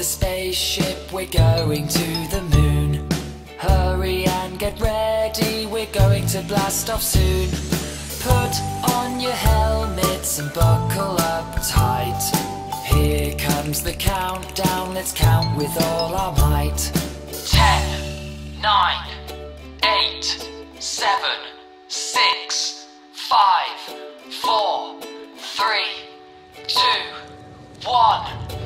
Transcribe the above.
the spaceship, we're going to the moon. Hurry and get ready, we're going to blast off soon. Put on your helmets and buckle up tight. Here comes the countdown, let's count with all our might. 10, 9, 8, 7, 6, 5, 4, 3, 2, 1.